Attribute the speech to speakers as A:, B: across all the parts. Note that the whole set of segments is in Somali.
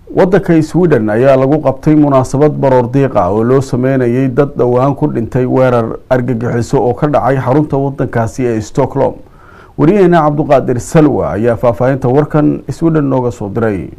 A: waddanka Sweden ayaa lagu qabtay munaasabad baroor diiq ah oo loo sameeyay dad dhawaan ku dhintay weerar argagixiso oo ka dhacay xarunta waddankaasi ee Stockholm. Wariyaheena Cabduqaadir Salwa ayaa faahfaahinta warkan Sweden nooga soo diray.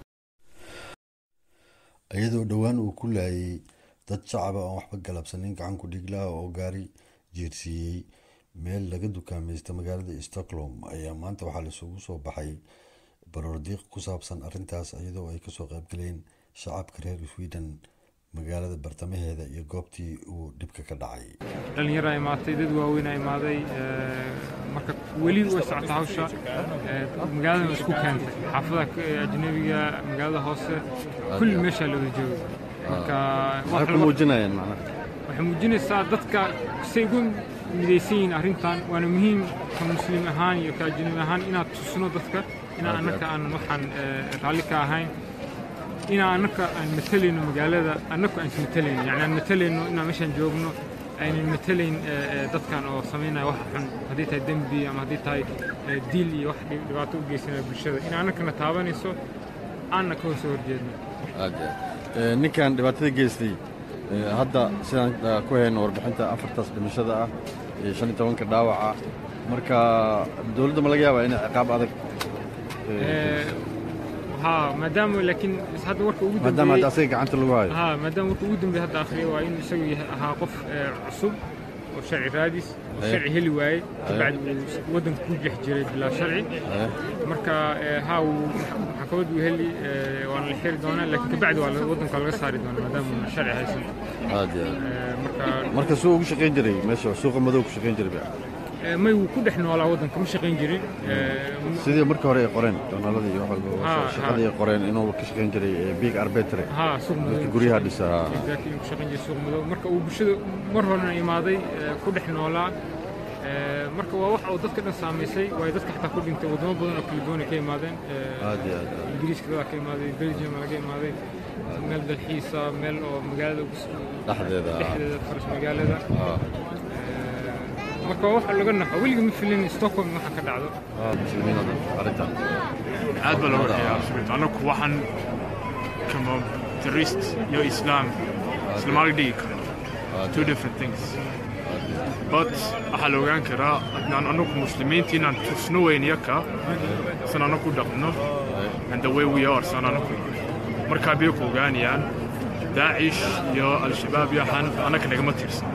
B: iyadoo dhawaan uu ku laayay dad shacab ah oo waxba galabsanin gacan ku dhigla oo gaari jeersiyay meel laga dukaamaysta magaalada Stockholm ayaa maanta waxaa la isugu soo baxay baroor diiq ku saabsan arrintaas iyadoo ay ka soo qayb galeen shacabka reer Sweden magaalada bartamaheeda iyo goobtii uu dhibka ka dhacay.
C: dhalinyaro ay maatay dad waaweyn ay maaday marka weli way socota hawsha magaalada isku keentay xaafadaha ajnabiga magaalada hoose kulli meesha la wada joogo marka
B: waxa muujinayaan
C: waxa muujinaysaa dadka say ugu midaysan arrintan waana muhiim ka muslim ahaan iyo ka ajnabi ahaan inaad tusno dadka in annaka aan waxaan raalli ka ahayn in annaka aan matalayno magaalada annaka aan matalayno yani aan matalayno in aan meeshan joogno aan matalayn dadkan oo sameynaya wax xun hadii tahay dambi ama hadii tahay dil iyo wax dhibaato u geysanaya bulshada in annaka taabanayso aan ka soo horjeedno
B: ninkan dhibaatada geystay hadda sidaan ku hayno warbixinta afartaas dhimashada ah iyo 15 dhaawaca marka dawladda ma laga yaabaa in ciqaab adag
C: maadaama laakiin hadda warka ugu dambeeyay
B: maadaama asaga gacanta lagu hayo
C: maadaama warka ugu dambeeyay hadda akhriyo waa in isagu yahay qof cusub oo sharci raadis sharci heli waayay bacd wadanka ku jeex jiray bilaa sharci marka maxkamad uu heli waan la xiri doonaa laakiin bacd waa wadanka laga saari doonaa maadaama sharci haysan
B: marka soo ugu shaqeyn jiray meesha suuqa madow ku shaqeyn jiray
C: ما يكون إحنا ولا وطن كمش قنجري
B: سيدي مركب هري قرين تنالدي يوحل شقدي قرين إنه كش قنجري بيك أربيتري
C: سوق مدو
B: تقولي هذا سا
C: exactly كش قنجري سوق مدو مركب وبشدة مرة هنا يماضي كل إحنا ولا مركب واحد أو ضد كده ساميسي ويدك حتى كل أنت ودنا بدنا كل دوني كي مادين
B: هذا
C: إنجليز كذا كي مادين بلجيم ولا كي مادين مال بالحيسة مال أو مقالة لحظة فرش مقالة marka waxa laga naxo wiliga ma filin Stockholm waxa ka dhacdo
B: muslimiin arinta
D: aad baa loo yaabay anaku waxan kama terrorist iyo Islamically two different things but waxa loo gaan karaa anaku muslimiinta inaan tusno weyn yaka sanana ku dhaqno and the way we are sanana ku marka bay ku gaaniyaan Daesh iyo al-Shabaab yahan anaka naga ma tirsan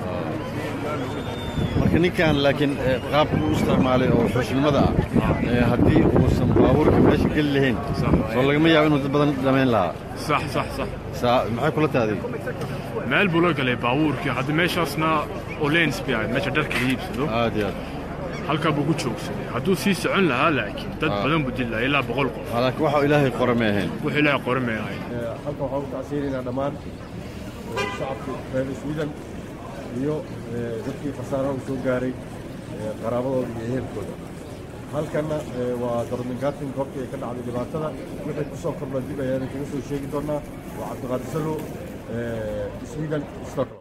B: كان لكن قاب استعمالي أو حسن هدي وسمباور كماش كل هين والله ما يعملوا بدن زمان لا
D: صح
B: معي كل هذه
D: ما البلوك اللي باور كي هذا ماش أصلا أولينس بيع ماش درك هيب سدو
B: عادي
D: هلك بقول شو هدو سيس عن لها لكن تد بدن بدل لا إلا بقولكم
B: هلاك واحد إلهي قرمهين
D: وإلهي قرمهين
E: هلك وحاول تعسيرنا دمان الشعب في السويدن iyo dadkii fasaaraha soo gaaray qaraabadooda iyo ehelkooda halkana waa darmingatin goobtii ka dhacday dhibaatada wixii ku soo kordhay dib ayaan kaga soo sheegi doonaa waa Cabduqaadir Salwa Sweden Stockholm